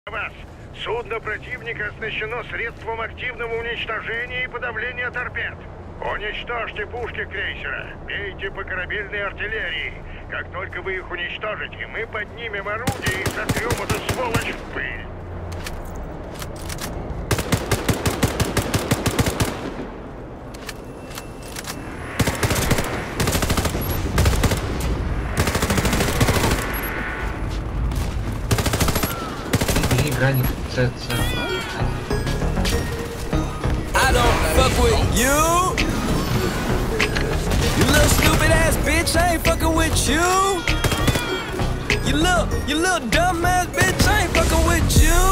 Вас. Судно противника оснащено средством активного уничтожения и подавления торпед. Уничтожьте пушки крейсера, бейте по корабельной артиллерии. Как только вы их уничтожите, мы поднимем орудие и сотрем эту сволочь в пыль. I don't fuck with you. You little stupid ass bitch, I ain't fucking with you. You little dumb ass bitch, I ain't fucking with you.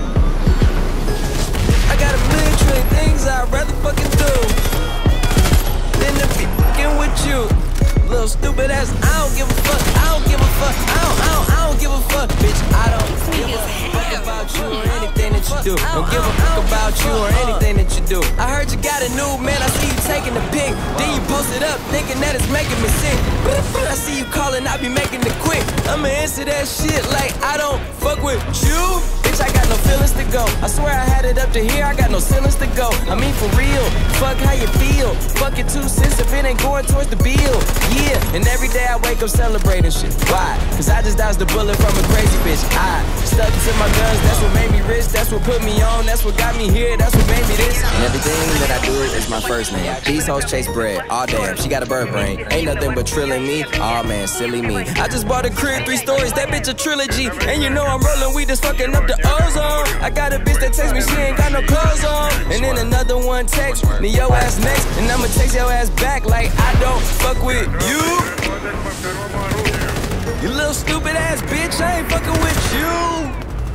I got a million trillion things I'd rather fucking do than to be fucking with you. Little stupid ass, I don't give a fuck, I don't give a fuck, I don't give a fuck, bitch, I don't give a fuck about you or anything that you do. Don't give a fuck about you or anything that you do. I heard you got a new man, I see you taking the pic, then you post it up, thinking that it's making me sick. I see you calling, I be making it quick. I'ma answer that shit like I don't fuck with you. Bitch, I got no feelings to go. I swear I had it up to here, I got no ceilings to go. I mean for real, fuck how you feel. Fuck it 2 cents if it ain't going towards the bill. Yeah, and every day I wake up celebrating shit. Why? Cause I just dodged the bullet from a crazy bitch. I stuck to my guns, that's what made me rich. That's what put me on, that's what got me here. That's what made me this. And everything that I do is my first name. These hoes chase bread, aw damn, she got a bird brain. Ain't nothing but trilling me, aw man, silly me. I just bought a crib, 3 stories, that bitch a trilogy. And you know I'm rolling weed that's fucking up the ozone. I got a bitch that texts me, she ain't got no clothes on. And then another one text me, yo ass next. And I'ma text your ass back like I don't fuck with you. You little stupid ass bitch, I ain't fucking with you.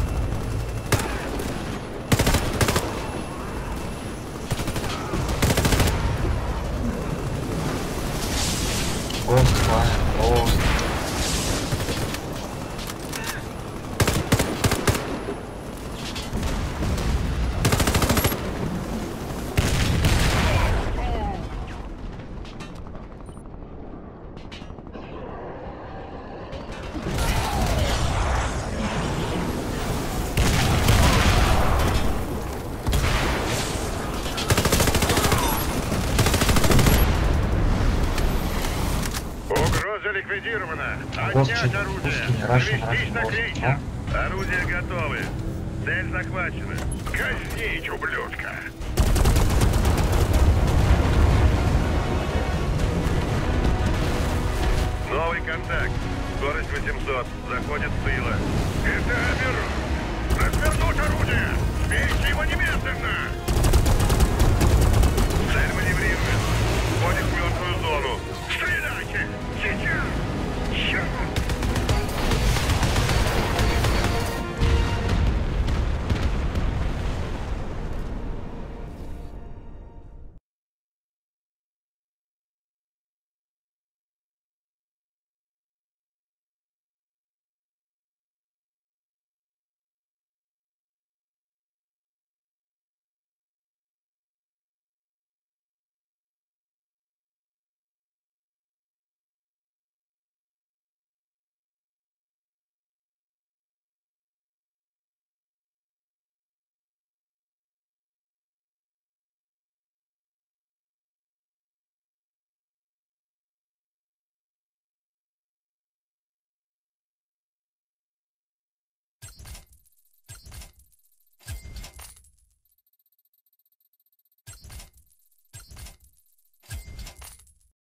Ликвидировано. Отнять орудие. Перевестись на крейсер. Орудия готовы. Цель захвачена. Казнить, ублюдка. Новый контакт. Скорость 800. Заходит с тыла. Это AMRA. Развернуть орудие. Бейте его немедленно. Цель маневрирует. Входит в мертвую